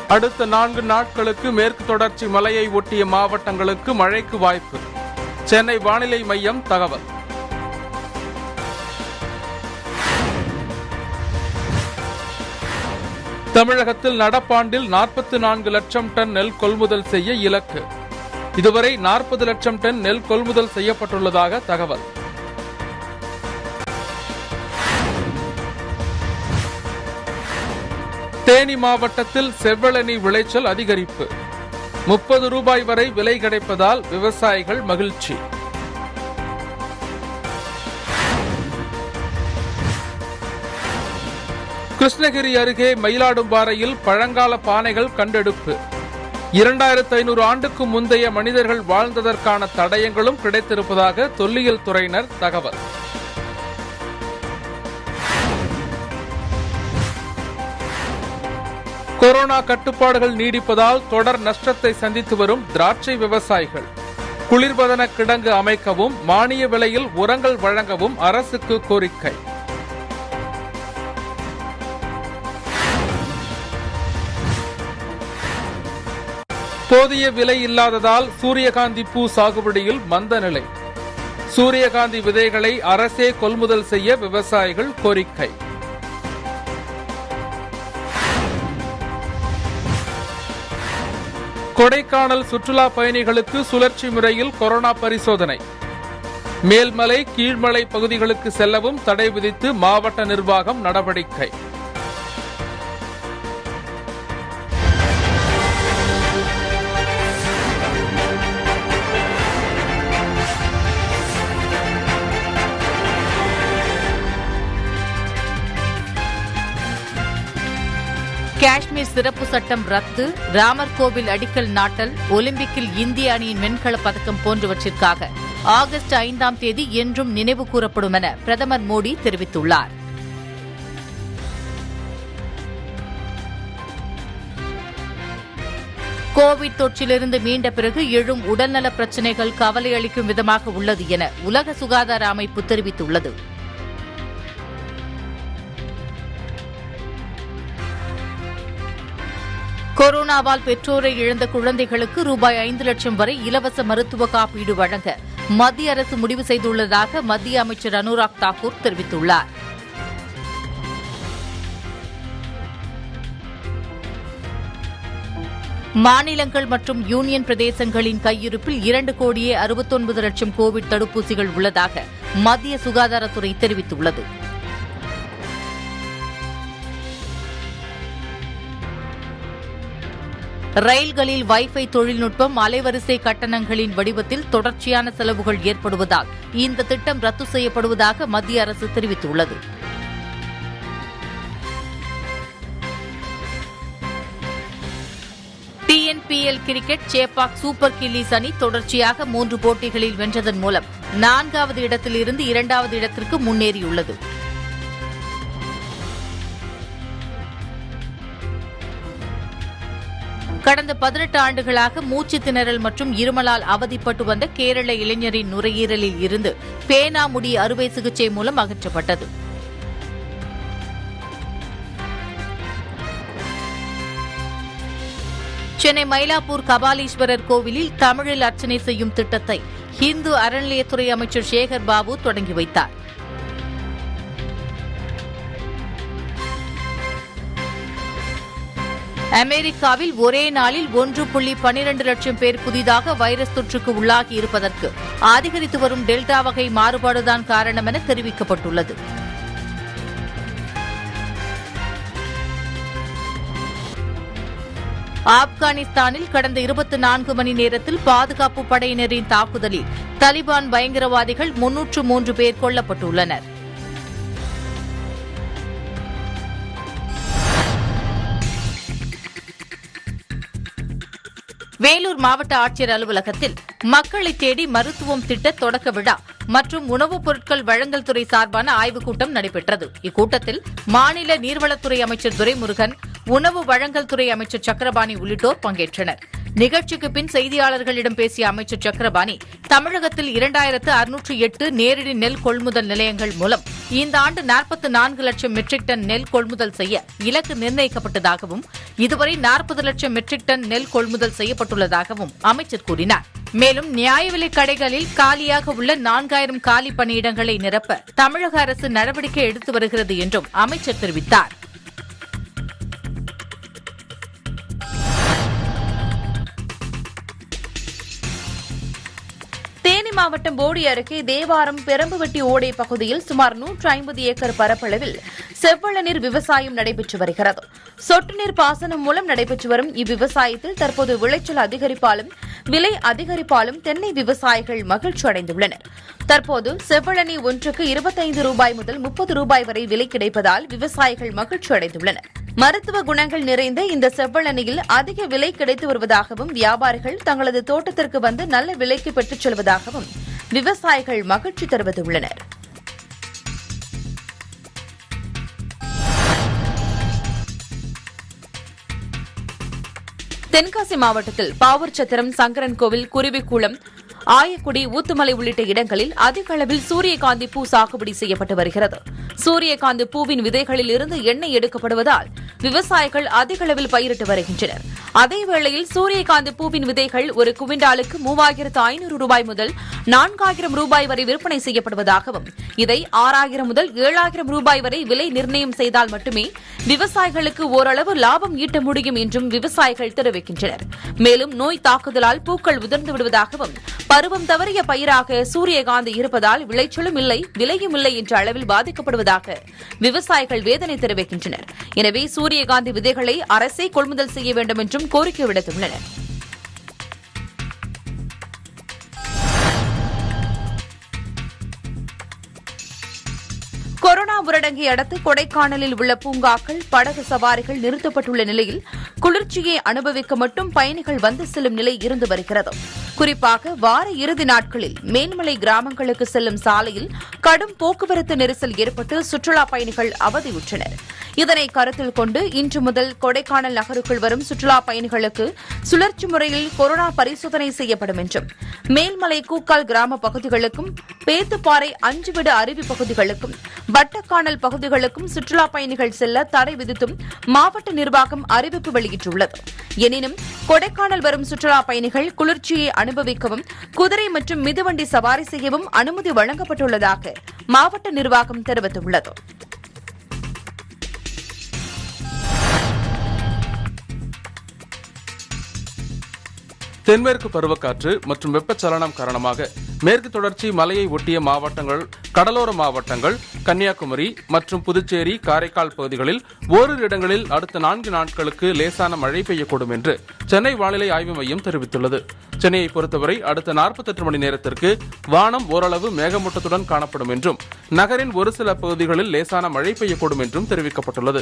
அடுத்த 4 நாட்களுக்கு மேற்கு தொடர்ச்சி மலையை ஒட்டிய மாவட்டங்களுக்கு மழைக்கு வாய்ப்பு. சென்னை வானிலை மையம் தகவல். தமிழகத்தில் நடப்பாண்டில் 44 லட்சம் டன் நெல் கொள்முதல் செய்ய இலக்கு. இதுவரை 40 லட்சம் டன் நெல் கொள்முதல் செய்யப்பட்டுள்ளதாக தகவல். தேனி மாவட்டத்தில் செவ்வழனி விளைச்சல் அதிகரிப்பு. 30 ரூபாய் வரை விலை கிடைப்பதால் விவசாயிகள் மகிழ்ச்சி. கிருஷ்ணகிரி அருகே மயிலாடும்பாறையில் பழங்கால பானைகள் கண்டெடுப்பு. 2500 ஆண்டுக்கு முந்தைய மனிதர்கள் வாழ்ந்ததற்கான தடயங்களும் கிடைத்திருப்பதாக தொல்லியல் துறையினர் தகவல். கொரோனா கட்டுப்பாடுகள் நீடிப்பதால் தொடர் நஷ்டத்தை சந்தித்து வரும் திராட்சை விவசாயிகள். குளிர்பதன கிடங்கு அமைக்கவும் மானிய விலையில் உரங்கள் வழங்கவும் அரசுக்கு கோரிக்கை. போதிய விலை இல்லாததால் சூரியகாந்தி பூ சாகுபடியில் மந்த நிலை. சூரியகாந்தி விதைகளை அரசே கொள்முதல் செய்ய விவசாயிகள் கோரிக்கை. கொடைக்கானல் சுற்றுலா பயணிகளுக்கு சுழற்சி முறையில் கொரோனா பரிசோதனை. மேல்மலை கீழ்மலை பகுதிகளுக்கு செல்லவும் தடை விதித்து மாவட்ட நிர்வாகம் நடவடிக்கை. காஷ்மீர் சிறப்பு சட்டம் ரத்து, ராமர் கோவில் அடிக்கல் நாட்டல், ஒலிம்பிக்கில் இந்திய அணியின் வெண்கலப் பதக்கம் போன்றவற்றிற்காக ஆகஸ்ட் 5ஆம் தேதி என்றும் நினைவு கூறப்படும் என பிரதமர் மோடி தெரிவித்துள்ளார். கோவிட் தொற்றிலிருந்து மீண்ட பிறகு எழும் உடல்நல பிரச்சினைகள் கவலை அளிக்கும் விதமாக உள்ளது என உலக சுகாதார அமைப்பு தெரிவித்துள்ளது. கொரோனாவால் பெற்றோரை இழந்த குழந்தைகளுக்கு ரூபாய் 5 லட்சம் வரை இலவச மருத்துவ காப்பீடு வழங்க மத்திய அரசு முடிவு செய்துள்ளதாக மத்திய அமைச்சர் அனுராக் தாக்கூர் தெரிவித்துள்ளார். மாநிலங்கள் மற்றும் யூனியன் பிரதேசங்களின் கையிருப்பில் 2,69 லட்சம் கோவிட் தடுப்பூசிகள் உள்ளதாக மத்திய சுகாதாரத்துறை தெரிவித்துள்ளது. ரயில்களில் வைஃபை தொழில்நுட்பம் அலைவரிசை கட்டணங்களின் வடிவத்தில் தொடர்ச்சியான செலவுகள் ஏற்படுவதால் இந்த திட்டம் ரத்து செய்யப்படுவதாக மத்திய அரசு தெரிவித்துள்ளது. TNPL cricket Chepauk super gillies அணி தொடர்ச்சியாக 3 போட்டிகளில் வென்றதன் மூலம் 4வது இடத்திலிருந்து 2வது இடத்திற்கு முன்னேறியுள்ளது. கடந்த 18 ஆண்டுகளாக மூச்சு திணறல் மற்றும் இருமலால் அவதிப்பட்டு வந்த கேரள இளைஞரின் நுரையீரலில் இருந்து பேனா முடி அறுவை சிகிச்சை மூலம் அகற்றப்பட்டது. சென்னை மயிலாப்பூர் கபாலீஸ்வரர் கோவிலில் தமிழில் அர்ச்சனை செய்யும் திட்டத்தை இந்து அறநிலையத்துறை அமைச்சர் சேகர் பாபு தொடங்கி வைத்தார். அமெரிக்காவில் ஒரே நாளில் 1.12 லட்சம் பேர் புதிதாக வைரஸ் தொற்றுக்கு உள்ளாகி இருப்பதற்கு அதிகரித்து வரும் டெல்டா வகை மாறுபாடுதான் காரணம் என தெரிவிக்கப்பட்டுள்ளது. ஆப்கானிஸ்தானில் கடந்த 24 மணி நேரத்தில் பாதுகாப்பு படையினரின் தாக்குதலில் தலிபான் பயங்கரவாதிகள் 303 பேர் கொல்லப்பட்டுள்ளனர். வேலூர் மாவட்ட ஆட்சியர் அலுவலகத்தில் மக்களை தேடி மருத்துவம் திட்ட தொடக்க விழா மற்றும் உணவுப் பொருட்கள் வழங்கல் துறை சார்பான ஆய்வுக் கூட்டம் நடைபெற்றது. இக்கூட்டத்தில் மாநில நீர்வளத்துறை அமைச்சர் துரைமுருகன், உணவு வழங்கல் துறை அமைச்சர் சக்கரபாணி உள்ளிட்டோர் பங்கேற்றனர். நிகழ்ச்சிக்கு பின் செய்தியாளர்களிடம் பேசிய அமைச்சர் சக்கரபாணி, தமிழகத்தில் 2608 நேரடி நெல் கொள்முதல் நிலையங்கள் மூலம் இந்த ஆண்டு 44 லட்சம் மெட்ரிக் டன் நெல் கொள்முதல் செய்ய இலக்கு நிர்ணயிக்கப்பட்டதாகவும் இதுவரை 40 லட்சம் மெட்ரிக் டன் நெல் கொள்முதல் செய்யப்பட்டுள்ளதாகவும் அமைச்சர் கூறினார். மேலும் நியாய விலைக் கடைகளில் காலியாக உள்ள 4000 காலி பணியிடங்களை நிரப்ப தமிழக அரசு நடவடிக்கை எடுத்து வருகிறது என்றும் அமைச்சர் தெரிவித்தார். தேனி மாவட்டம் போடி அருகே தேவாரம் பெரம்புவெட்டி ஓடை பகுதியில் சுமார் 150 ஏக்கர் பரப்பளவில் செவ்வள நீர் விவசாயம் நடைபெற்று வருகிறது. சொட்டு நீர் பாசனம் மூலம் நடைபெற்று வரும் இவ்விவசாயத்தில் தற்போது விளைச்சல் அதிகரிப்பாலும் விலை அதிகரிப்பாலும் தென்னை விவசாயிகள் மகிழ்ச்சி அடைந்துள்ளனர். தற்போது செவ்வழனி ஒன்றுக்கு 25 ரூபாய் முதல் 30 ரூபாய் வரை விலை கிடைப்பதால் விவசாயிகள் மகிழ்ச்சி அடைந்துள்ளனர். மருத்துவ குணங்கள் நிறைந்த இந்த செவ்வழனியில் அதிக விலை கிடைத்து வருவதாகவும் வியாபாரிகள் தங்களது தோட்டத்திற்கு வந்து நல்ல விலைக்கு பெற்றுச் செல்வதாகவும் விவசாயிகள் மகிழ்ச்சி தெரிவித்துள்ளனர். தென்காசி மாவட்டத்தில் பாவூர் சத்திரம், சங்கரன் கோவில், குருவிக்கூளம், ஆயக்குடி, ஊத்துமலை உள்ளிட்ட இடங்களில் அதிக அளவில் சூரியகாந்தி பூ சாகுபடி செய்யப்பட்டு வருகிறது. சூரியகாந்தி பூவின் விதைகளில் இருந்து எண்ணெய் எடுக்கப்படுவதால் விவசாயிகள் அதிக அளவில் பயிரிட்டு வருகின்றனர். அதேவேளையில் சூரியகாந்தி பூவின் விதைகள் ஒரு குவிண்டாலுக்கு 3500 ரூபாய் முதல் 4000 ரூபாய் வரை விற்பனை செய்யப்படுவதாகவும் இதை 6000 முதல் 7000 ரூபாய் வரை விலை நிர்ணயம் செய்தால் மட்டுமே விவசாயிகளுக்கு ஓரளவு லாபம் ஈட்ட முடியும் என்றும் விவசாயிகள் தெரிவிக்கின்றனர். மேலும் நோய் தாக்குதலால் பூக்கள் உதிர்ந்து விடுவதாகவும் பருவம் தவறிய பயிராக சூரியகாந்தி இருப்பதால் விளைச்சலும் இல்லை, விலையும் இல்லை என்ற அளவில் பாதிக்கப்படுவதாக விவசாயிகள் வேதனை தெரிவிக்கின்றனர். எனவே சூரியகாந்தி விதைகளை அரசே கொள்முதல் செய்ய வேண்டும் என்றும் கோரிக்கை விடுத்துள்ளனர். கொரோனா ஊரடங்கை அடுத்து கொடைக்கானலில் உள்ள பூங்காக்கள், படகு சவாரிகள் நிறுத்தப்பட்டுள்ள நிலையில் குளிர்ச்சியை அனுபவிக்க மட்டும் பயணிகள் வந்து செல்லும் நிலை இருந்து வருகிறது. குறிப்பாக வார இறுதி நாட்களில் மேல்மலை கிராமங்களுக்கு செல்லும் சாலையில் கடும் போக்குவரத்து நெரிசல் ஏற்பட்டு சுற்றுலாப் பயணிகள் அவதியுற்றனர். இதனை கருத்தில் கொண்டு இன்று முதல் கொடைக்கானல் நகருக்குள் வரும் சுற்றுலாப் பயணிகளுக்கு சுழற்சி முறையில் கொரோனா பரிசோதனை செய்யப்படும் என்றும் மேல்மலை கூக்கால் கிராம பகுதிகளுக்கும் பேத்துப்பாறை அஞ்சுவிடு அருவி பகுதிகளுக்கும் வட்டக்கானல் பகுதிகளுக்கும் சுற்றுலாப் பயணிகள் செல்ல தடை விதித்தும் மாவட்ட நிர்வாகம் அறிவிப்பு வெளியிட்டுள்ளது. எனினும் கொடைக்கானல் வரும் சுற்றுலாப் பயணிகள் குளிர்ச்சியை அனுபவிக்கவும் குதிரை மற்றும் மிதிவண்டி சவாரி செய்யவும் அனுமதி வழங்கப்பட்டுள்ளதாக மாவட்ட நிர்வாகம் தெரிவித்துள்ளது. தென்மேற்கு பருவக்காற்று மற்றும் வெப்பச்சலனம் காரணமாக மேற்கு தொடர்ச்சி மலையை ஒட்டிய மாவட்டங்கள், கடலோர மாவட்டங்கள், கன்னியாகுமரி மற்றும் புதுச்சேரி, காரைக்கால் பகுதிகளில் ஓரிரு இடங்களில் அடுத்த 4 நாட்களுக்கு லேசான மழை பெய்யக்கூடும் என்று சென்னை வானிலை ஆய்வு மையம் தெரிவித்துள்ளது. சென்னையை பொறுத்தவரை அடுத்த 48 மணி நேரத்திற்கு வானம் ஓரளவு மேகமூட்டத்துடன் காணப்படும் என்றும் நகரின் ஒரு சில பகுதிகளில் லேசான மழை பெய்யக்கூடும் என்றும் தெரிவிக்கப்பட்டுள்ளது.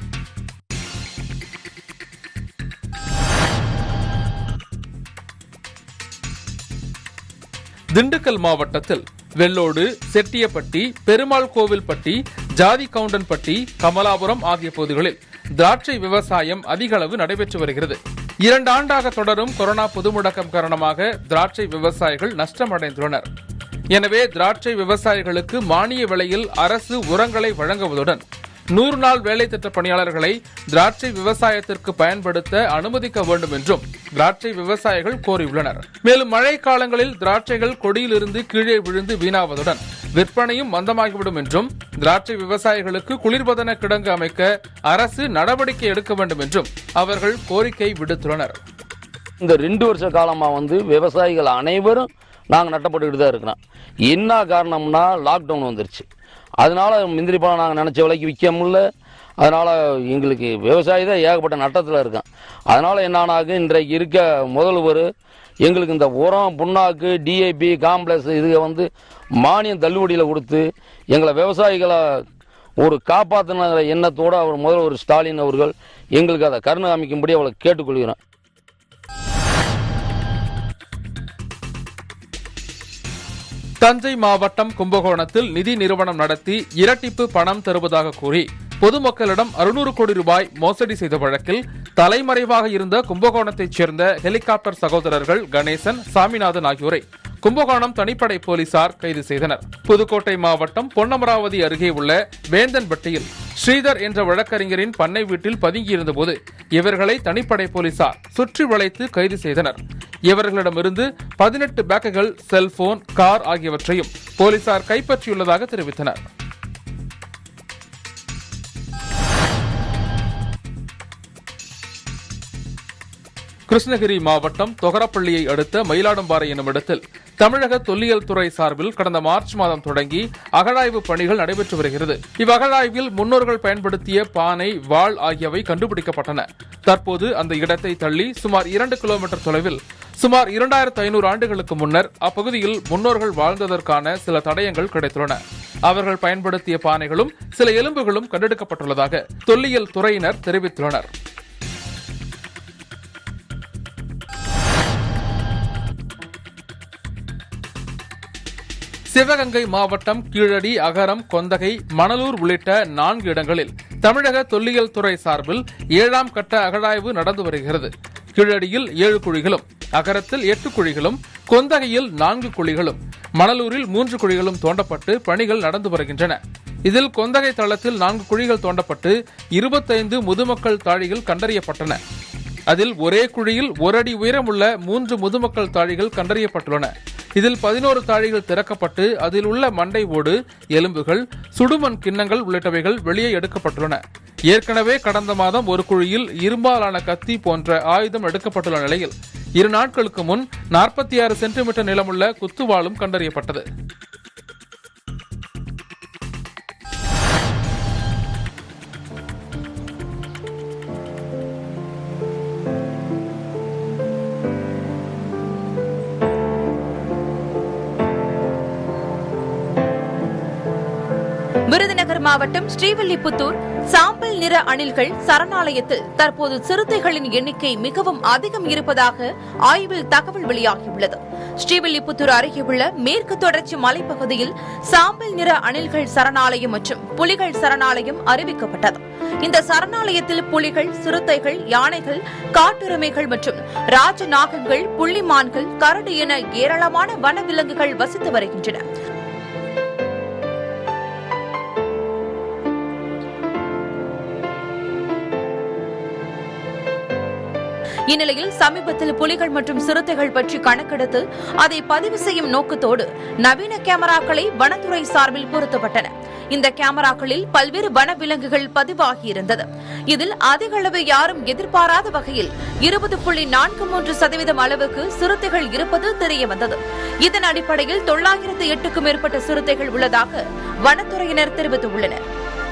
திண்டுக்கல் மாவட்டத்தில் வெள்ளோடு, செட்டியப்பட்டி, பெருமாள் கோவில்பட்டி, ஜாதிகவுண்டன்பட்டி, கமலாபுரம் ஆகிய பகுதிகளில் திராட்சை விவசாயம் அதிக அளவு நடைபெற்று வருகிறது. 2 ஆண்டாக தொடரும் கொரோனா பொது முடக்கம் காரணமாக திராட்சை விவசாயிகள் நஷ்டமடைந்துள்ளனர். எனவே திராட்சை விவசாயிகளுக்கு மானிய விலையில் அரசு உரங்களை வழங்குவதுடன் 100 நாள் வேலை திட்ட பணியாளர்களை திராட்சை விவசாயத்திற்கு பயன்படுத்த அனுமதிக்க வேண்டும் என்றும் திராட்சை விவசாயிகள் கோரியுள்ளனர். மேலும் மழை காலங்களில் திராட்சைகள் கொடியிலிருந்து கீழே விழுந்து வீணாவதுடன் விற்பனையும் மந்தமாகிவிடும் என்றும் திராட்சை விவசாயிகளுக்கு குளிர்பதன கிடங்கு அமைக்க அரசு நடவடிக்கை எடுக்க வேண்டும் என்றும் அவர்கள் கோரிக்கை விடுத்துள்ளனர். இந்த 2 வருஷ காலமா விவசாயிகள் அனைவரும் நாங்கள் நட்டப்பட்டுக்கிட்டு தான் இருக்கிறோம். என்ன காரணம்னா லாக்டவுன் வந்துருச்சு. அதனால முந்திரி பழம் நாங்கள் நினச்ச விலைக்கு விற்க முடியல. அதனால எங்களுக்கு விவசாயி தான் ஏகப்பட்ட நட்டத்தில் இருக்கோம். அதனால என்னானாக்கு இன்றைக்கு இருக்க முதல்வர் எங்களுக்கு இந்த உரம், புண்ணாக்கு, டிஏபி, காம்ப்ளெக்ஸ் இது மானியம் தள்ளுபடியில் கொடுத்து எங்களை விவசாயிகளை ஒரு காப்பாற்றின எண்ணத்தோடு அவர் முதல்வர் ஸ்டாலின் அவர்கள் எங்களுக்கு அதை கருணை காமிக்கும்படி அவளை கேட்டுக்கொள்கிறோம். தஞ்சை மாவட்டம் கும்பகோணத்தில் நிதி நிறுவனம் நடத்தி இரட்டிப்பு பணம் தருவதாக கூறி பொதுமக்களிடம் 600 கோடி ரூபாய் மோசடி செய்த வழக்கில் தலைமறைவாக இருந்த கும்பகோணத்தைச் சேர்ந்த ஹெலிகாப்டர் சகோதரர்கள் கணேசன், சாமிநாதன் ஆகியோரை கும்பகோணம் தனிப்படை போலீசார் கைது செய்தனர். புதுக்கோட்டை மாவட்டம் பொன்னமராவதி அருகே உள்ள வேந்தன்பட்டியில் ஸ்ரீதர் என்ற வழக்கறிஞரின் பண்ணை வீட்டில் பதுங்கியிருந்தபோது இவர்களை தனிப்படை போலீசார் சுற்றி வளைத்து கைது செய்தனர். இவர்களிடமிருந்து 18 பேக்குகள், செல்போன், கார் ஆகியவற்றையும் போலீசார் கைப்பற்றியுள்ளதாக தெரிவித்தனர். கிருஷ்ணகிரி மாவட்டம் தொகரப்பள்ளியை அடுத்த மயிலாடும்பாறை என்னும் இடத்தில் தமிழக தொல்லியல் துறை சார்பில் கடந்த மார்ச் மாதம் தொடங்கி அகழாய்வு பணிகள் நடைபெற்று வருகிறது. இவ்வகழாய்வில் முன்னோர்கள் பயன்படுத்திய பானை, வாள் ஆகியவை கண்டுபிடிக்கப்பட்டன. தற்போது அந்த இடத்தை தள்ளி சுமார் 2 கிலோமீட்டர் தொலைவில் சுமார் 2500 ஆண்டுகளுக்கு முன்னர் அப்பகுதியில் முன்னோர்கள் வாழ்ந்ததற்கான சில தடயங்கள் கிடைத்துள்ளன. அவர்கள் பயன்படுத்திய பானைகளும் சில எலும்புகளும் கண்டெடுக்கப்பட்டுள்ளதாக தொல்லியல் துறையினர் தெரிவித்துள்ளனர். சிவகங்கை மாவட்டம் கீழடி, அகரம், கொந்தகை, மணலூர் உள்ளிட்ட 4 இடங்களில் தமிழக தொல்லியல் துறை சார்பில் 7ஆம் கட்ட அகழாய்வு நடந்து வருகிறது. கீழடியில் 7 குழிகளும், அகரத்தில் 8 குழிகளும், கொந்தகையில் 4 குழிகளும், மணலூரில் 3 குழிகளும் தோண்டப்பட்டு பணிகள் நடந்து வருகின்றன. இதில் கொந்தகை தளத்தில் 4 குழிகள் தோண்டப்பட்டு 25 முதுமக்கள் தாழிகள் கண்டறியப்பட்டன. அதில் ஒரே குழியில் 1 அடி உயரமுள்ள 3 முதுமக்கள் தாழிகள் கண்டறியப்பட்டுள்ளன. இதில் 11 தாழிகள் திறக்கப்பட்டு அதில் உள்ள மண்டை ஓடு, எலும்புகள், சுடுமண் கிண்ணங்கள் உள்ளிட்டவைகள் வெளியே எடுக்கப்பட்டுள்ளன. ஏற்கனவே கடந்த மாதம் ஒரு குழியில் இரும்பாலான கத்தி போன்ற ஆயுதம் எடுக்கப்பட்டுள்ள நிலையில் 2 நாட்களுக்கு முன் 46 சென்டிமீட்டர் நீளமுள்ள குத்துவாளும் கண்டறியப்பட்டது. விருதுநகர் மாவட்டம் ஸ்ரீவில்லிபுத்தூர் சாம்பல் நிற அணில்கள் சரணாலயத்தில் தற்போது சிறுத்தைகளின் எண்ணிக்கை மிகவும் அதிகம் இருப்பதாக ஆய்வில் தகவல் வெளியாகியுள்ளது. ஸ்ரீவில்லிபுத்தூர் அருகே உள்ள மேற்கு தொடர்ச்சி மலைப்பகுதியில் சாம்பல் நிற அணில்கள் சரணாலயம் மற்றும் புலிகள் சரணாலயம் அறிவிக்கப்பட்டது. இந்த சரணாலயத்தில் புலிகள், சிறுத்தைகள், யானைகள், காட்டெருமைகள் மற்றும் ராஜநாகங்கள், புள்ளிமான்கள், கரடி என ஏராளமான வனவிலங்குகள் வசித்து வருகின்றன. இந்நிலையில் சமீபத்தில் புலிகள் மற்றும் சிறுத்தைகள் பற்றி கணக்கெடுத்து அதை பதிவு செய்யும் நோக்கத்தோடு நவீன கேமராக்களை வனத்துறை சார்பில் பொருத்தப்பட்டன. இந்த கேமராக்களில் பல்வேறு வனவிலங்குகள் பதிவாகியிருந்தது. இதில் அதிக அளவு யாரும் எதிர்பாராத வகையில் 20.43% அளவுக்கு சிறுத்தைகள் இருப்பது தெரியவந்தது. இதன் அடிப்படையில் 908க்கும் மேற்பட்ட சிறுத்தைகள் உள்ளதாக வனத்துறையினர் தெரிவித்துள்ளனர்.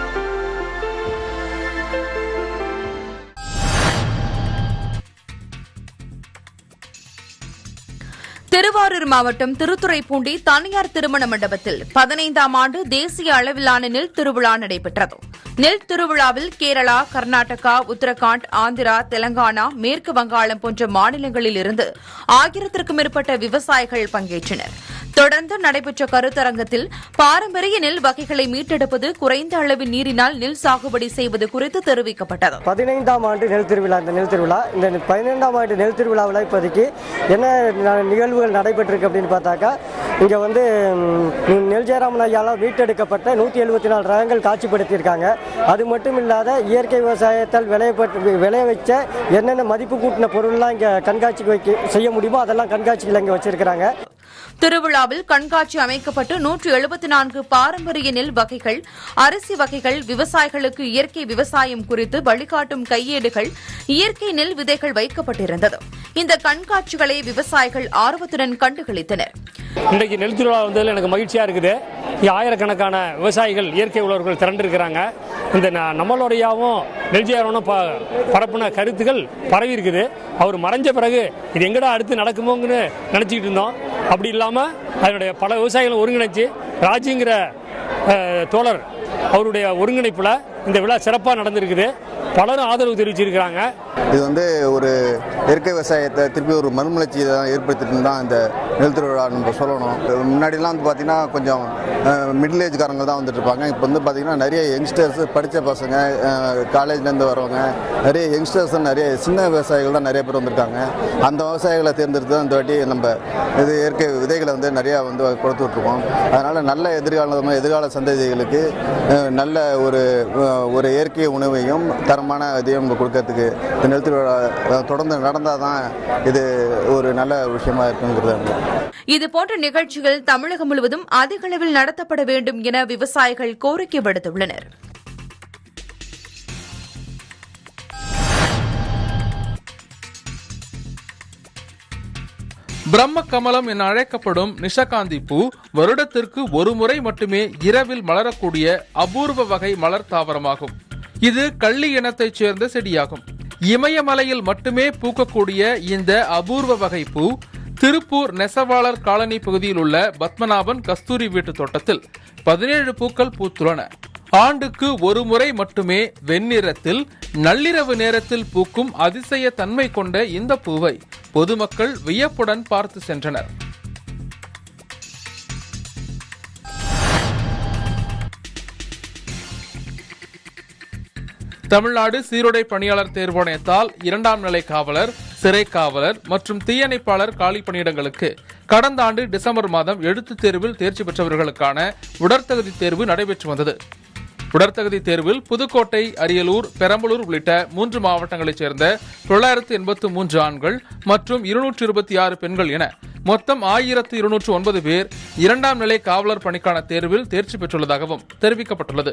திருவாரூர் மாவட்டம் திருத்துறைப்பூண்டி தனியார் திருமண மண்டபத்தில் 15ஆம் ஆண்டு தேசிய அளவிலான நெல் திருவிழா நடைபெற்றது. நெல் திருவிழாவில் கேரளா, கர்நாடகா, உத்தரகாண்ட், ஆந்திரா, தெலங்கானா, மேற்கு வங்காளம் போன்ற மாநிலங்களில் இருந்து 1000க்கும் மேற்பட்ட விவசாயிகள் பங்கேற்றனர். தொடர்ந்து நடைபெற்ற கருத்தரங்கத்தில் பாரம்பரிய நெல் வகைகளை மீட்டெடுப்பது, குறைந்த அளவில் நீரினால் நெல் சாகுபடி செய்வது குறித்து தெரிவிக்கப்பட்டது. 15ஆம் ஆண்டு நெல் திருவிழா. இந்த 15ஆம் ஆண்டு நெல் திருவிழாவில் இப்போதைக்கு என்ன நிகழ்வுகள் நடைபெற்றிருக்கு அப்படின்னு பார்த்தாக்கா, இங்கே வந்து நெல் ஜெயராமன் ஐயாவால் மீட்டெடுக்கப்பட்ட 174 ரகங்கள் காட்சிப்படுத்தியிருக்காங்க. அது மட்டும் இல்லாத இயற்கை விவசாயத்தால் விளைய வச்ச என்னென்ன மதிப்பு கூட்டின பொருள்லாம் இங்கே கண்காட்சிக்கு செய்ய முடியுமோ அதெல்லாம் கண்காட்சிகள் இங்கே வச்சிருக்கிறாங்க. திருவிழாவில் கண்காட்சி அமைக்கப்பட்டு 174 பாரம்பரிய நெல் வகைகள், அரிசி வகைகள், விவசாயிகளுக்கு இயற்கை விவசாயம் குறித்து வழிகாட்டும் கையேடுகள், இயற்கை நெல் விதைகள் வைக்கப்பட்டிருந்தது. இந்த கண்காட்சிகளை விவசாயிகள் ஆர்வத்துடன் கண்டுகளித்தனர். இன்றைக்கு நெல் திருவிழா வந்ததில் எனக்கு மகிழ்ச்சியா இருக்குது. ஆயிரக்கணக்கான விவசாயிகள், இயற்கை உழவர்கள் திரண்டிருக்கிறாங்க. இந்த நம்மளுடையாவும் நெல்ஜியாரனும் பரப்புன கருத்துக்கள் பரவி இருக்குது. அவர் மறைஞ்ச பிறகு இது எங்கடா அடுத்து நடக்குமோன்னு நினைச்சிட்டு இருந்தோம். அப்படி இல்லாம அதனுடைய பல விவசாயிகளை ஒருங்கிணைச்சு ராஜிங்கிற தோழர் அவருடைய ஒருங்கிணைப்புல இந்த விழா சிறப்பாக நடந்திருக்குது. பலரும் ஆதரவு தெரிவிச்சிருக்கிறாங்க. இது வந்து ஒரு இயற்கை விவசாயத்தை திருப்பி ஒரு மறுமலர்ச்சியை தான் ஏற்படுத்திட்டு தான் இந்த நெல் திருவிழா நம்ம சொல்லணும். முன்னாடிலாம் வந்து பார்த்தீங்கன்னா கொஞ்சம் மிடில் ஏஜ்காரங்க தான் வந்துட்டு இருப்பாங்க. இப்போ வந்து பார்த்தீங்கன்னா நிறைய யங்ஸ்டர்ஸ், படித்த பசங்க, காலேஜ்லேருந்து வரவங்க, நிறைய யங்ஸ்டர்ஸ், நிறைய சின்ன விவசாயிகள் தான் நிறைய பேர் வந்திருக்காங்க. அந்த விவசாயிகளை தேர்ந்தெடுத்து தான் இந்த வாட்டி நம்ம இது இயற்கை விதைகளை வந்து நிறையா வந்து கொடுத்து விட்ருக்கோம். அதனால் நல்ல எதிர்கால சந்ததிகளுக்கு நல்ல ஒரு இயற்கை உணவையும் தரமான இதையும் கொடுக்கறதுக்கு இந்த நெல் திருவிழா தொடர்ந்து நடந்தால் தான் இது ஒரு நல்ல விஷயமா இருக்குங்கிறது. இதுபோன்ற நிகழ்ச்சிகள் தமிழகம் முழுவதும் அதிக அளவில் நடத்தப்பட வேண்டும் என விவசாயிகள் கோரிக்கை விடுத்துள்ளனர். பிரம்ம கமலம் என அழைக்கப்படும் நிஷகாந்தி பூ வருடத்திற்கு ஒரு முறை மட்டுமே இரவில் மலரக்கூடிய அபூர்வ வகை மலர் தாவரமாகும். இது கள்ளி இனத்தைச் சேர்ந்த செடியாகும். இமயமலையில் மட்டுமே பூக்கக்கூடிய இந்த அபூர்வ வகை பூ திருப்பூர் நெசவாளர் காலனி பகுதியில் உள்ள பத்மநாபன் கஸ்தூரி வீட்டு தோட்டத்தில் 17 பூக்கள் பூத்துள்ளன. ஆண்டுக்கு ஒரு முறை மட்டுமே வெண்ணிறத்தில் நள்ளிரவு நேரத்தில் பூக்கும் அதிசய தன்மை கொண்ட இந்த பூவை பொதுமக்கள் வியப்புடன் பார்த்து சென்றனர். தமிழ்நாடு சீருடை பணியாளர் தேர்வாணையத்தால் 2ஆம் நிலை காவலர், சிறை காவலர் மற்றும் தீயணைப்பாளர் காலி பணியிடங்களுக்கு கடந்த ஆண்டு டிசம்பர் மாதம் எழுத்துத் தேர்வில் தேர்ச்சி பெற்றவர்களுக்கான உடற்தகுதி தேர்வு நடைபெற்று வந்தது. உடற்தகுதி தேர்வில் புதுக்கோட்டை, அரியலூர், பெரம்பலூர் உள்ளிட்ட 3 மாவட்டங்களைச் சேர்ந்த 983 ஆண்கள் மற்றும் 226 பெண்கள் என மொத்தம் 1209 பேர் 2ஆம் நிலை காவலர் பணிக்கான தேர்வில் தேர்ச்சி பெற்றுள்ளதாகவும் தெரிவிக்கப்பட்டுள்ளது.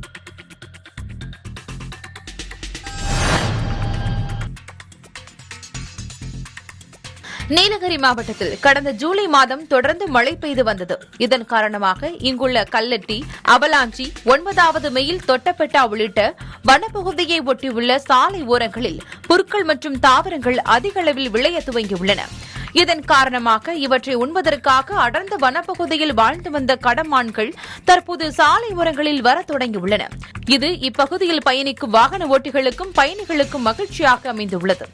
நீலகிரி மாவட்டத்தில் கடந்த ஜூலை மாதம் தொடர்ந்து மழை பெய்து வந்தது. இதன் காரணமாக இங்குள்ள கல்லட்டி, அவலாஞ்சி, 9வது மைல், தொட்டபெட்டா உள்ளிட்ட வனப்பகுதியை ஒட்டியுள்ள சாலை ஓரங்களில் புற்கள் மற்றும் தாவரங்கள் அதிக அளவில் விளைய துவங்கியுள்ளன. இதன் காரணமாக இவற்றை உண்பதற்காக அடர்ந்த வனப்பகுதியில் வாழ்ந்து வந்த கடமான்கள் தற்போது சாலை ஓரங்களில் வர தொடங்கியுள்ளன. இது இப்பகுதியில் பயணிக்கும் வாகன ஓட்டிகளுக்கும் பயணிகளுக்கும் மகிழ்ச்சியாக அமைந்துள்ளது.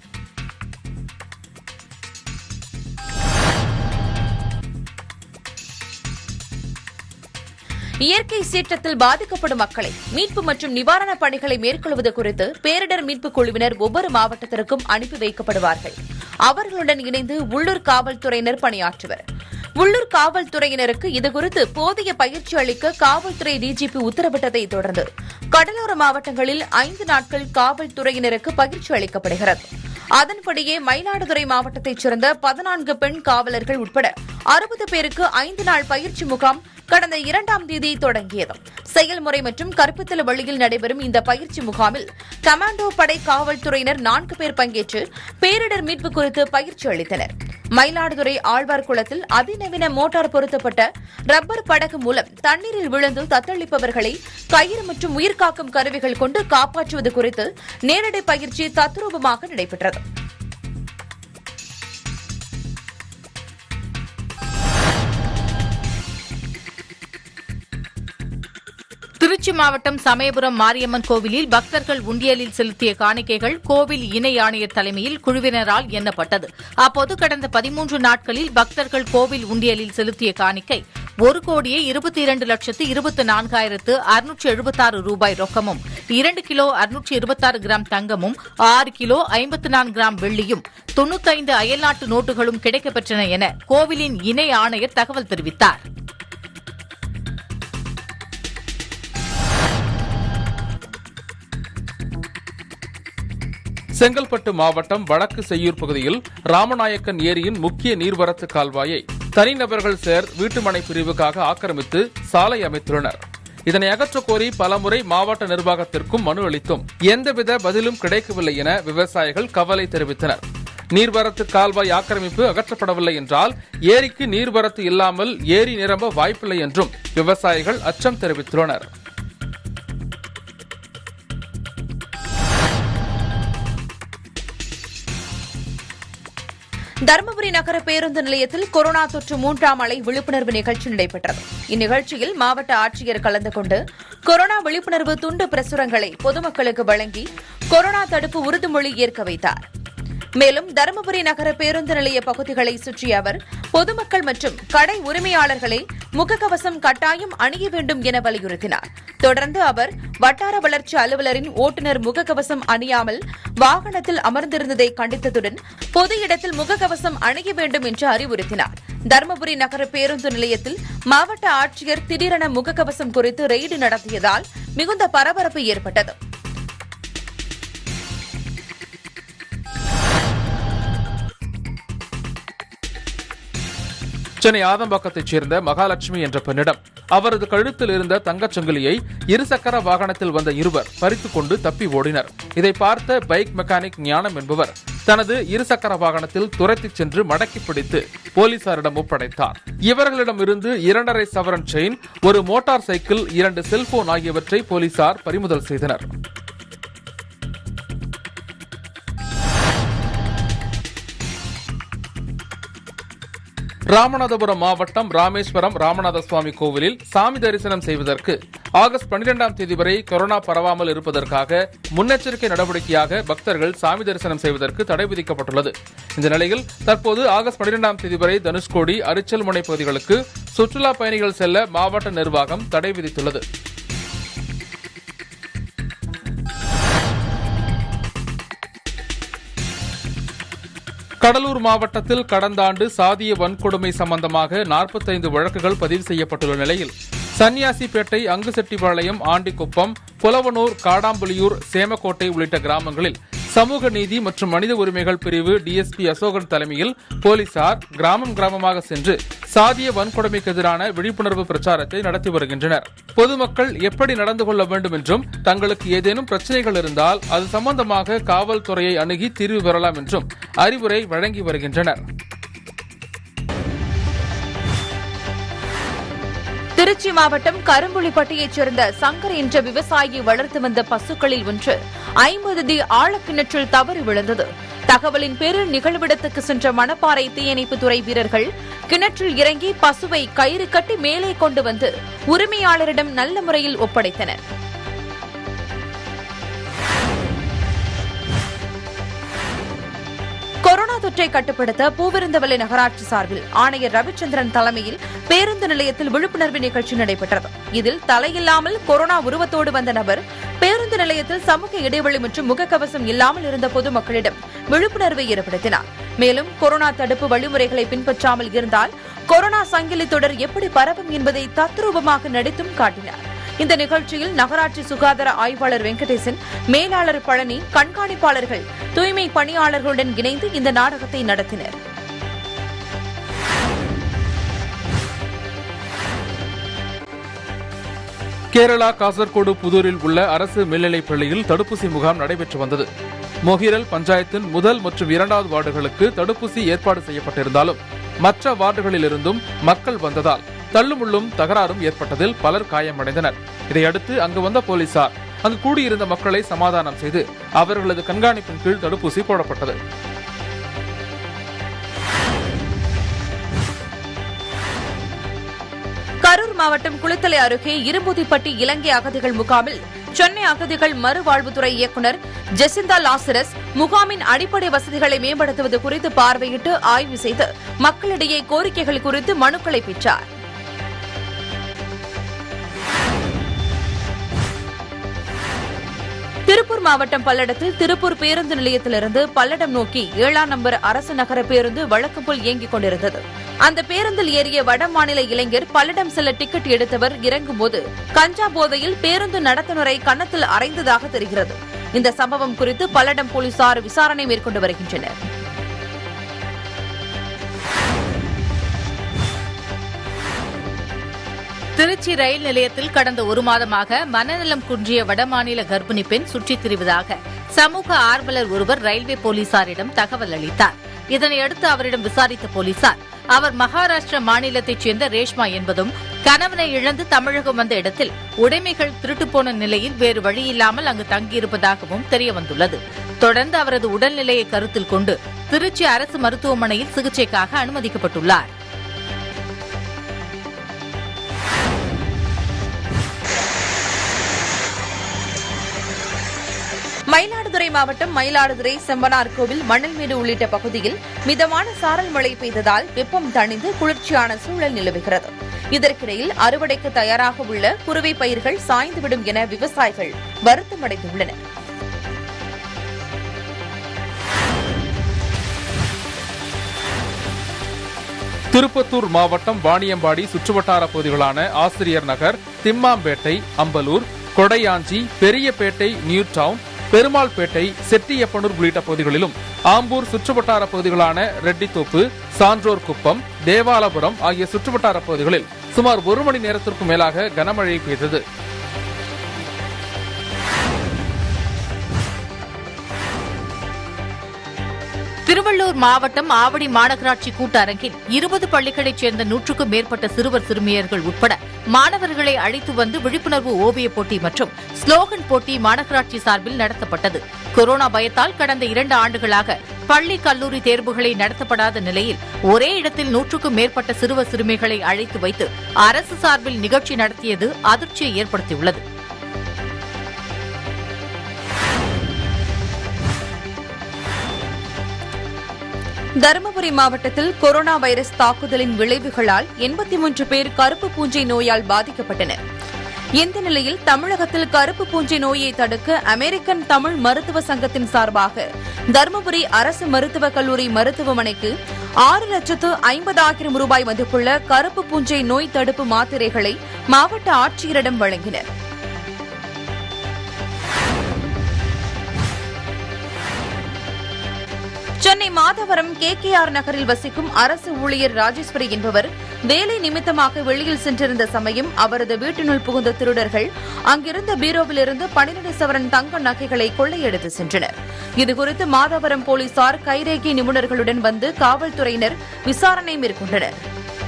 இயற்கை சீற்றத்தில் பாதிக்கப்படும் மக்களை மீட்பு மற்றும் நிவாரணப் பணிகளை மேற்கொள்வது குறித்து பேரிடர் மீட்புக் குழுவினர் ஒவ்வொரு மாவட்டத்திற்கும் அனுப்பி வைக்கப்படுவார்கள். அவர்களுடன் இணைந்து உள்ளூர் காவல்துறையினர் பணியாற்றுவர். உள்ளூர் காவல்துறையினருக்கு இதுகுறித்து போதிய பயிற்சி அளிக்க காவல்துறை டிஜிபி உத்தரவிட்டதை தொடர்ந்து கடலோர மாவட்டங்களில் 5 நாட்கள் காவல்துறையினருக்கு பயிற்சி அளிக்கப்படுகிறது. அதன்படியே மயிலாடுதுறை மாவட்டத்தைச் சேர்ந்த 14 பெண் காவலர்கள் உட்பட 60 பேருக்கு 5 நாள் பயிற்சி முகாம் கடந்த 2ஆம் தேதி தொடங்கியது. செயல்முறை மற்றும் கற்பித்தல் வழியில் நடைபெறும் இந்த பயிற்சி முகாமில் கமாண்டோ படை காவல்துறையினர் 4 பேர் பங்கேற்று பேரிடர் மீட்பு குறித்து பயிற்சி அளித்தனர். மயிலாடுதுறை ஆழ்வார்குளத்தில் அதிநவீன மோட்டார் பொருத்தப்பட்ட ரப்பர் படகு மூலம் தண்ணீரில் விழுந்து தத்தளிப்பவர்களை கயிறு மற்றும் உயிர்காக்கும் கருவிகள் கொண்டு காப்பாற்றுவது குறித்து நேரடி பயிற்சி தத்ரூபமாக நடைபெற்றது. திருச்சி மாவட்டம் சமயபுரம் மாரியம்மன் கோவிலில் பக்தர்கள் உண்டியலில் செலுத்திய காணிக்கைகள் கோவில் இணை ஆணையர் தலைமையில் குழுவினரால் எண்ணப்பட்டது. அப்போது கடந்த 13 நாட்களில் பக்தர்கள் கோவில் உண்டியலில் செலுத்திய காணிக்கை 1,22,24,676 ரூபாய் ரொக்கமும், 2 கிலோ 626 கிராம் தங்கமும், 6 கிலோ 54 கிராம் வெள்ளியும், 95 அயல்நாட்டு நோட்டுகளும் கிடைக்கப்பெற்றன என கோவிலின் இணை ஆணையர் தகவல் தெரிவித்தார். செங்கல்பட்டு மாவட்டம் வடக்கு செய்யூர் பகுதியில் ராமநாயக்கன் ஏரியின் முக்கிய நீர்வரத்து கால்வாயை தனிநபர்கள் வீட்டுமனை பிரிவுக்காக ஆக்கிரமித்து சாலை அமைத்துள்ளனர். இதனை அகற்றக் கோரி பலமுறை மாவட்ட நிர்வாகத்திற்கும் மனு அளித்தும் எந்தவித பதிலும் கிடைக்கவில்லை என விவசாயிகள் கவலை தெரிவித்தனர். நீர்வரத்து கால்வாய் ஆக்கிரமிப்பு அகற்றப்படவில்லை என்றால் ஏரிக்கு நீர்வரத்து இல்லாமல் ஏரி நிரம்ப வாய்ப்பில்லை என்றும் விவசாயிகள் அச்சம் தெரிவித்துள்ளனர். தருமபுரி நகர பேருந்து நிலையத்தில் கொரோனா தொற்று 3ஆம் அலை விழிப்புணர்வு நிகழ்ச்சி நடைபெற்றது. இந்நிகழ்ச்சியில் மாவட்ட ஆட்சியர் கலந்து கொண்டு கொரோனா விழிப்புணர்வு துண்டு பிரசுரங்களை பொதுமக்களுக்கு வழங்கி கொரோனா தடுப்பு உறுதிமொழி ஏற்க வைத்தார். மேலும் தருமபுரி நகர பேருந்து நிலைய பகுதிகளை சுற்றிய அவர் பொதுமக்கள் மற்றும் கடை உரிமையாளர்களை முகக்கவசம் கட்டாயம் அணிய வேண்டும் என வலியுறுத்தினார். தொடர்ந்து அவர் வட்டார வளர்ச்சி அலுவலரின் ஓட்டுநர் முகக்கவசம் அணியாமல் வாகனத்தில் அமர்ந்திருந்ததை கண்டித்ததுடன் பொது இடத்தில் முகக்கவசம் அணிய வேண்டும் என்று அறிவுறுத்தினார். தருமபுரி நகர பேருந்து நிலையத்தில் மாவட்ட ஆட்சியர் திடீரென முகக்கவசம் குறித்து ரெய்டு நடத்தியதால் மிகுந்த பரபரப்பு ஏற்பட்டது. சென்னை ஆதம்பாக்கத்தைச் சேர்ந்த மகாலட்சுமி என்ற பெண்ணிடம் அவரது கழுத்தில் இருந்த தங்கச்சங்கிலியை இருசக்கர வாகனத்தில் வந்த இருவர் பறித்துக் கொண்டு தப்பி ஓடினர். இதை பார்த்த பைக் மெக்கானிக் ஞானம் என்பவர் தனது இருசக்கர வாகனத்தில் துரத்திச் சென்று மடக்கி பிடித்து போலீசாரிடம் ஒப்படைத்தார். இவர்களிடமிருந்து 2.5 சவரன் செயின், ஒரு மோட்டார் சைக்கிள், 2 செல்போன் ஆகியவற்றை போலீசார் பறிமுதல் செய்தனர். ராமநாதபுரம் மாவட்டம் ராமேஸ்வரம் ராமநாத சுவாமி கோவிலில் சாமி தரிசனம் செய்வதற்கு ஆகஸ்ட் 12ஆம் தேதி வரை கொரோனா பரவாமல் இருப்பதற்காக முன்னெச்சரிக்கை நடவடிக்கையாக பக்தர்கள் சாமி தரிசனம் செய்வதற்கு தடை விதிக்கப்பட்டுள்ளது. இந்த நிலையில் தற்போது ஆகஸ்ட் 12ஆம் தேதி வரை தனுஷ்கோடி, அரிச்சல்முனை பகுதிகளுக்கு சுற்றுலா பயணிகள் செல்ல மாவட்ட நிர்வாகம் தடை விதித்துள்ளது. கடலூர் மாவட்டத்தில் கடந்த ஆண்டு சாதிய வன்கொடுமை சம்பந்தமாக 45 வழக்குகள் பதிவு செய்யப்பட்டுள்ள நிலையில் சன்னியாசிப்பேட்டை, அங்குசெட்டிபாளையம், ஆண்டிக்குப்பம், புலவனூர், காடாம்புலியூர், சேமக்கோட்டை உள்ளிட்ட கிராமங்களில் சமூக நீதி மற்றும் மனித உரிமைகள் பிரிவு டிஎஸ்பி அசோகன் தலைமையில் போலீசார் கிராமம் கிராமமாக சென்று சாதிய வன்கொடுமைக்கு எதிரான விழிப்புணர்வு பிரச்சாரத்தை நடத்தி வருகின்றனர். பொதுமக்கள் எப்படி நடந்து கொள்ள வேண்டும் என்றும் தங்களுக்கு ஏதேனும் பிரச்சனைகள் இருந்தால் அது சம்பந்தமாக காவல்துறையை அணுகி தீர்வு பெறலாம் என்றும் அறிவுரை வழங்கி வருகின்றனர். திருச்சி மாவட்டம் கரும்புலிப்பட்டியைச் சேர்ந்த சங்கர் என்ற விவசாயி வளர்த்து வந்த பசுக்களில் ஒன்று 50 அடி ஆழக்கிணற்றில் தவறி விழுந்தது. தகவலின் பேரில் நிகழ்விடத்துக்கு சென்ற மணப்பாறை தீயணைப்புத்துறை வீரர்கள் கிணற்றில் இறங்கி பசுவை கயிறு கட்டி மேலே கொண்டு வந்து உரிமையாளரிடம் நல்ல முறையில் ஒப்படைத்தனர். கொரோனா தொற்றை கட்டுப்படுத்த பூவிருந்தவல்லி நகராட்சி சார்பில் ஆணையர் ரவிச்சந்திரன் தலைமையில் பேருந்து நிலையத்தில் விழிப்புணர்வு நிகழ்ச்சி நடைபெற்றது. இதில் தலையில்லாமல் கொரோனா உருவத்தோடு வந்த நபர் பேருந்து நிலையத்தில் சமூக இடைவெளி மற்றும் முகக்கவசம் இல்லாமல் இருந்த பொதுமக்களிடம் விழிப்புணர்வை ஏற்படுத்தினார். மேலும் கொரோனா தடுப்பு வழிமுறைகளை பின்பற்றாமல் இருந்தால் கொரோனா சங்கிலி தொடர் எப்படி பரவும் என்பதை தத்ரூபமாக நடித்தும் காட்டினார். இந்த நிகழ்ச்சியில் நகராட்சி சுகாதார ஆய்வாளர் வெங்கடேசன், மேலாளர் பழனி, கண்காணிப்பாளர்கள், தூய்மை பணியாளர்களுடன் இணைந்து இந்த நாடகத்தை நடத்தினர். கேரளா காசர்கோடு புதூரில் உள்ள அரசு மேல்நிலைப் பள்ளியில் தடுப்பூசி முகாம் நடைபெற்று வந்தது. மொஹிரல் பஞ்சாயத்தின் முதல் மற்றும் 2வது வார்டுகளுக்கு தடுப்பூசி ஏற்பாடு செய்யப்பட்டிருந்தாலும் மற்ற வார்டுகளிலிருந்தும் மக்கள் வந்ததால் தள்ளுமுள்ளும் தகராறும் ஏற்பட்டதில் பலர் காயமடைந்தனர். இதையடுத்து அங்கு வந்த போலீசார் அங்கு கூடியிருந்த மக்களை சமாதானம் செய்து அவர்களது கண்காணிப்பின் கீழ் தடுப்பூசி போடப்பட்டது. கரூர் மாவட்டம் குளித்தலை அருகே இரும்புதிப்பட்டி இலங்கை அகதிகள் முகாமில் சென்னை அகதிகள் மறுவாழ்வுத்துறை இயக்குநர் ஜெசிந்தா லாசரஸ் முகாமின் அடிப்படை வசதிகளை மேம்படுத்துவது குறித்து பார்வையிட்டு ஆய்வு செய்து மக்களிடையே கோரிக்கைகள் குறித்து மனுக்களை பெற்றார். திருப்பூர் மாவட்டம் பல்லடத்தில் திருப்பூர் பேருந்து நிலையத்திலிருந்து பல்லடம் நோக்கி 7ஆம் நம்பர் அரசு நகர பேருந்து வழக்கம் போல் இயங்கிக் கொண்டிருந்தது. அந்த பேருந்தில் ஏறிய வடமாநில இளைஞர் பல்லடம் செல்ல டிக்கெட் எடுத்தவர் இறங்கும்போது கஞ்சா போதையில் பேருந்து நடத்துனரை கன்னத்தில் அறைந்ததாக தெரிகிறது. இந்த சம்பவம் குறித்து பல்லடம் போலீசார் விசாரணை மேற்கொண்டு வருகின்றனர். திருச்சி ரயில் நிலையத்தில் கடந்த 1 மாதமாக மனநலம் குன்றிய வடமாநில கர்ப்பிணி பெண் சுற்றித் திரிவதாக சமூக ஆர்வலர் ஒருவர் ரயில்வே போலீசாரிடம் தகவல் அளித்தார். இதனையடுத்து அவரிடம் விசாரித்த போலீசார் அவர் மகாராஷ்டிரா மாநிலத்தைச் சேர்ந்த ரேஷ்மா என்பதும் கணவனை இழந்து தமிழகம் வந்த இடத்தில் உடைமைகள் திருட்டுப்போன நிலையில் வேறு வழியில்லாமல் அங்கு தங்கியிருப்பதாகவும் தெரியவந்துள்ளது. தொடர்ந்து அவரது உடல்நிலையை கருத்தில் கொண்டு திருச்சி அரசு மருத்துவமனையில் சிகிச்சைக்காக அனுமதிக்கப்பட்டுள்ளார். மயிலாடுதுறை மாவட்டம் மயிலாடுதுறை செம்பனார்கோவில் மணல்மேடு உள்ளிட்ட பகுதியில் மிதமான சாரல் மழை பெய்ததால் வெப்பம் தணிந்து குளிர்ச்சியான சூழல் நிலவுகிறது. இதற்கிடையில் அறுவடைக்கு தயாராக உள்ள குறுவை பயிர்கள் சாய்ந்துவிடும் என விவசாயிகள் வருத்தமடைந்துள்ளனர். திருப்பத்தூர் மாவட்டம் வாணியம்பாடி சுற்றுவட்டார பகுதிகளான ஆசிரியர் நகர், திம்மாம்பேட்டை, அம்பலூர், கொடையாஞ்சி, பெரியபேட்டை, நியூ டவுன், பெருமாள்பேட்டை, செட்டியப்பனூர் உள்ளிட்ட பகுதிகளிலும் ஆம்பூர் சுற்றுவட்டார பகுதிகளான ரெட்டித்தோப்பு, சான்றோர் குப்பம், தேவாலபுரம் ஆகிய சுற்றுவட்டார பகுதிகளில் சுமார் 1 மணி நேரத்திற்கும் மேலாக கனமழை பெய்தது. திருவள்ளூர் மாவட்டம் ஆவடி மாநகராட்சி கூட்டரங்கில் 20 பள்ளிகளைச் சேர்ந்த 100க்கும் மேற்பட்ட சிறுவர் சிறுமியர்கள் உட்பட மாணவர்களை அழைத்து வந்து விழிப்புணர்வு ஓவியப் போட்டி மற்றும் ஸ்லோகன் போட்டி மாநகராட்சி சார்பில் நடத்தப்பட்டது. கொரோனா பயத்தால் கடந்த 2 ஆண்டுகளாக பள்ளி கல்லூரி தேர்வுகளை நடத்தப்படாத நிலையில் ஒரே இடத்தில் 100க்கும் மேற்பட்ட சிறுவர் சிறுமிகளை அழைத்து வைத்து அரசு சார்பில் நிகழ்ச்சி நடத்தியது அதிர்ச்சியை ஏற்படுத்தியுள்ளது. தருமபுரி மாவட்டத்தில் கொரோனா வைரஸ் தாக்குதலின் விளைவுகளால் 83 பேர் கருப்பு பூஞ்சை நோயால் பாதிக்கப்பட்டனர். இந்த நிலையில் தமிழகத்தில் கருப்பு பூஞ்சை நோயை தடுக்க அமெரிக்கன் தமிழ் மருத்துவ சங்கத்தின் சார்பாக தருமபுரி அரசு மருத்துவக் கல்லூரி மருத்துவமனைக்கு 6,50,000 ரூபாய் மதிப்புள்ள கருப்பு பூஞ்சை நோய் தடுப்பு மாத்திரைகளை மாவட்ட ஆட்சியரிடம் வழங்கினர். சென்னை மாதவரம் KKR நகரில் வசிக்கும் அரசு ஊழியர் ராஜேஸ்வரி என்பவர் வேலை நிமித்தமாக வெளியில் சென்றிருந்த சமயம் அவரது வீட்டினுள் புகுந்த திருடர்கள் அங்கிருந்த பீரோவிலிருந்து 12 சவரன் தங்க நகைகளை கொள்ளையடித்து சென்றனர். இதுகுறித்து மாதவரம் போலீசார் கைரேகை நிபுணர்களுடன் வந்து காவல்துறையினர் விசாரணை மேற்கொண்டனர்.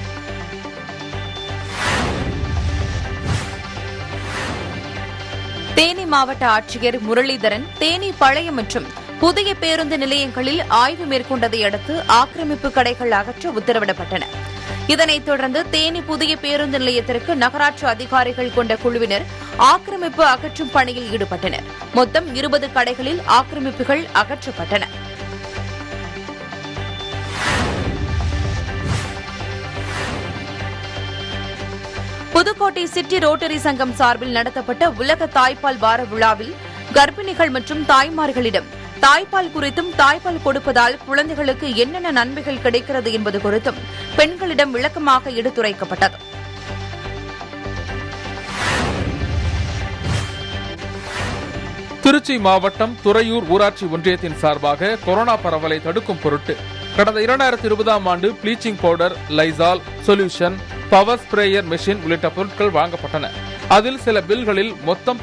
தேனி மாவட்ட ஆட்சியர் முரளிதரன் தேனி பழைய மற்றும் புதிய பேருந்து நிலையங்களில் ஆய்வு மேற்கொண்டதை அடுத்து ஆக்கிரமிப்பு கடைகள் அகற்ற உத்தரவிடப்பட்டன. இதனைத் தொடர்ந்து தேனி புதிய பேருந்து நிலையத்திற்கு நகராட்சி அதிகாரிகள் கொண்ட குழுவினர் ஆக்கிரமிப்பு அகற்றும் பணியில் ஈடுபட்டனர். மொத்தம் 20 கடைகளில் ஆக்கிரமிப்புகள் அகற்றப்பட்டன. புதுக்கோட்டை சிட்டி ரோட்டரி சங்கம் சார்பில் நடத்தப்பட்ட உலக தாய்ப்பால் வார விழாவில் கர்ப்பிணிகள் மற்றும் தாய்மார்களிடம் தாய்ப்பால் குறித்தும் தாய்ப்பால் கொடுப்பதால் குழந்தைகளுக்கு என்னென்ன நன்மைகள் கிடைக்கிறது என்பது குறித்தும் பெண்களிடம் விளக்கமாக எடுத்துரைக்கப்பட்டது. திருச்சி மாவட்டம் துறையூர் ஊராட்சி ஒன்றியத்தின் சார்பாக கொரோனா பரவலை தடுக்கும் பொருட்டு கடந்த 2020ஆம் ஆண்டு bleaching powder, Lysol solution, power sprayer machine உள்ளிட்ட பொருட்கள் வழங்கப்பட்டன. அதில் சில பில்களில் மொத்தம்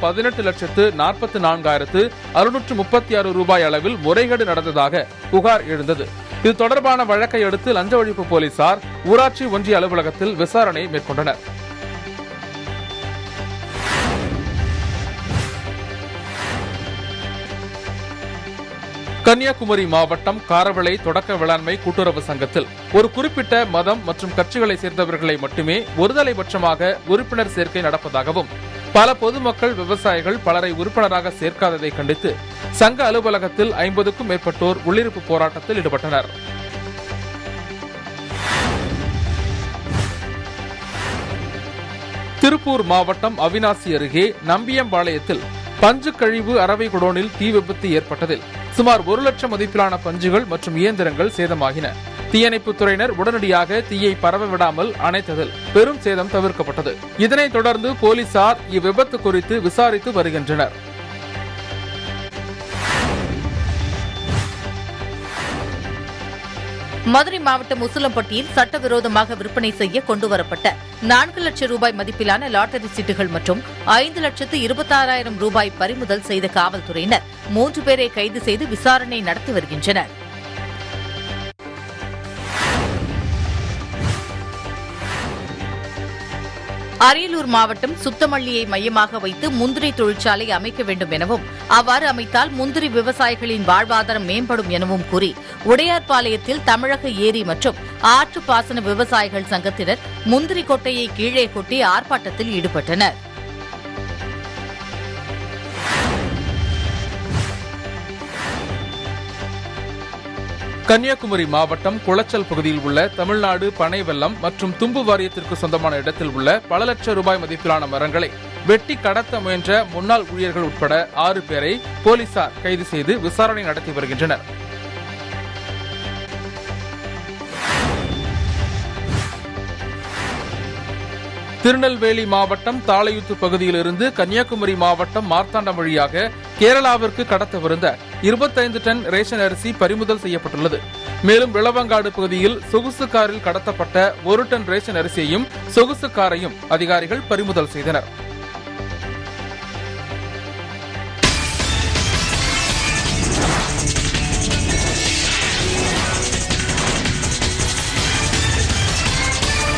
18,44,636 ரூபாய் அளவில் முறைகேடு நடந்ததாக புகார் எழுந்தது. இது தொடர்பான வழக்கை அடுத்து லஞ்ச ஒழிப்பு போலீசார் ஊராட்சி ஒன்றிய அலுவலகத்தில் விசாரணை மேற்கொண்டனர். கன்னியாகுமரி மாவட்டம் காரவிளை தொடக்க வேளாண்மை கூட்டுறவு சங்கத்தில் ஒரு குறிப்பிட்ட மதம் மற்றும் கட்சிகளை சேர்ந்தவர்களை மட்டுமே ஒருதலைபட்சமாக உறுப்பினர் சேர்க்கை நடப்பதாகவும் பல பொதுமக்கள், விவசாயிகள் பலரை உறுப்பினராக சேர்க்காததை கண்டித்து சங்க அலுவலகத்தில் 50க்கும் மேற்பட்டோர் உள்ளிருப்பு போராட்டத்தில் ஈடுபட்டனர். திருப்பூர் மாவட்டம் அவிநாசி அருகே நம்பியம்பாளையத்தில் பஞ்சு கழிவு அரவை குடோனில் தீ விபத்து ஏற்பட்டதில் சுமார் 1 லட்சம் மதிப்பிலான பஞ்சுகள் மற்றும் இயந்திரங்கள் சேதமாகின. தீயணைப்புத் துறையினர் உடனடியாக தீயை பரவ விடாமல் அணைத்ததில் பெரும் சேதம் தவிர்க்கப்பட்டது. இதனைத் தொடர்ந்து போலீசார் இவ்விபத்து குறித்து விசாரித்து வருகின்றனர். மதுரை மாவட்டம் உசிலம்பட்டியில் சட்டவிரோதமாக விற்பனை செய்ய கொண்டுவரப்பட்ட 4 லட்சம் ரூபாய் மதிப்பிலான லாட்டரி சீட்டுகள் மற்றும் 5,26,000 ரூபாய் பறிமுதல் செய்த காவல்துறையினர் 3 பேரை கைது செய்து விசாரணை நடத்தி வருகின்றனர். அரியலூர் மாவட்டம் சுத்தமல்லியை மையமாக வைத்து முந்திரி தொழிற்சாலை அமைக்க வேண்டும் எனவும் அவ்வாறு அமைத்தால் முந்திரி விவசாயிகளின் வாழ்வாதாரம் மேம்படும் எனவும் கூறி உடையார்பாளையத்தில் தமிழக ஏரி மற்றும் ஆற்று பாசன விவசாயிகள் சங்கத்தினர் முந்திரி கொட்டையை கீழே கொட்டி ஆர்ப்பாட்டத்தில் ஈடுபட்டனர். கன்னியாகுமரி மாவட்டம் குளச்சல் பகுதியில் உள்ள தமிழ்நாடு பனை வெல்லம் மற்றும் தும்பு வாரியத்திற்கு சொந்தமான இடத்தில் உள்ள பல லட்சம் ரூபாய் மதிப்பிலான மரங்களை வெட்டி கடத்த முயன்ற முன்னாள் ஊழியர்கள் உட்பட 6 பேரை போலீசார் கைது செய்து விசாரணை நடத்தி வருகின்றனர். திருநெல்வேலி மாவட்டம் தாளையூத்து பகுதியிலிருந்து கன்னியாகுமரி மாவட்டம் மார்த்தாண்டம் வழியாக கேரளாவிற்கு கடத்தவிருந்த 25 டன் ரேஷன் அரிசி பறிமுதல் செய்யப்பட்டுள்ளது. மேலும் விளவங்காடு பகுதியில் சொகுசு காரில் கடத்தப்பட்ட 1 டன் ரேஷன் அரிசியையும் சொகுசு காரையும் அதிகாரிகள் பறிமுதல் செய்தனர்.